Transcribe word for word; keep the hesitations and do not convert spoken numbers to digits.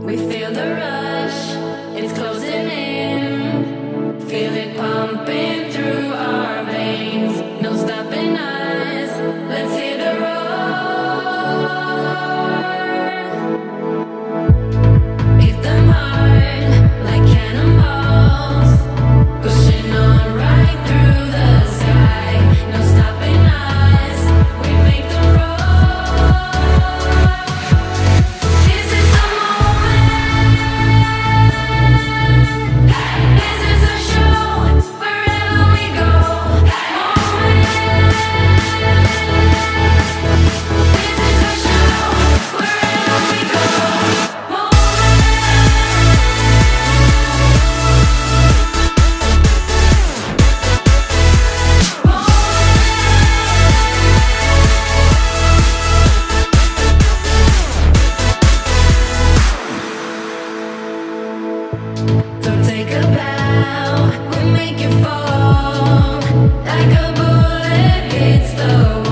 We feel the rush, it's closing in. Feel it pumping through our veins. No stopping us, let's hit the road. Hit them hard like cannonballs, pushing on right through the sky. No stopping us, we make the road. This is the moment. This is a show wherever we go. Moment. This is a show wherever we go. Don't take a bow, we make you fall like a bullet hits the